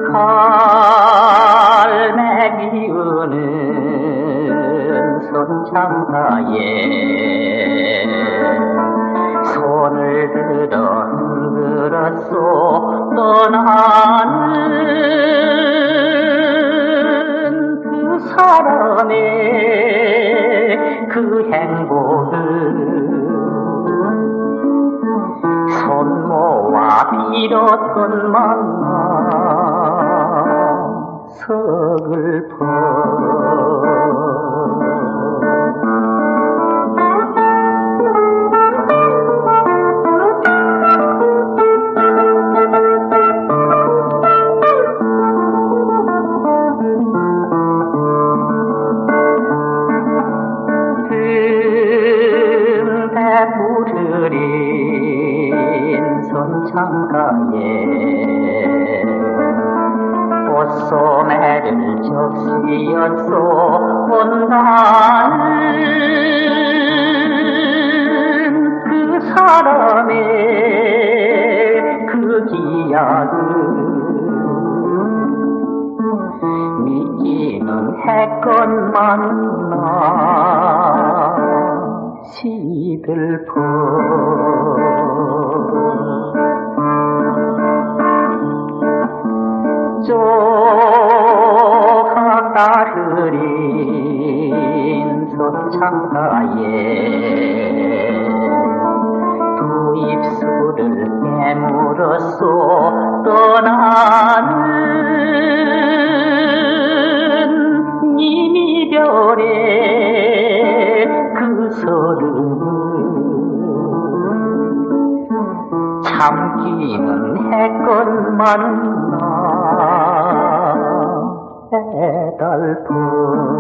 갈매 기우는 손창가에 손을 들어 흔들었소. 떠나는 그 사람의 그 행복을 손 모아 빌었던 만나 서글퍼. 부드린 손창가에 꽃소매를 적시었소. 온다는 그 사람의 그 기약을 믿기는 했건만 나 시들퍼. 조각 따르린 손창가에 두 입술을 깨물었소. 떠나는 이미별의 그 서름을 참기는 했건만 나 애달프.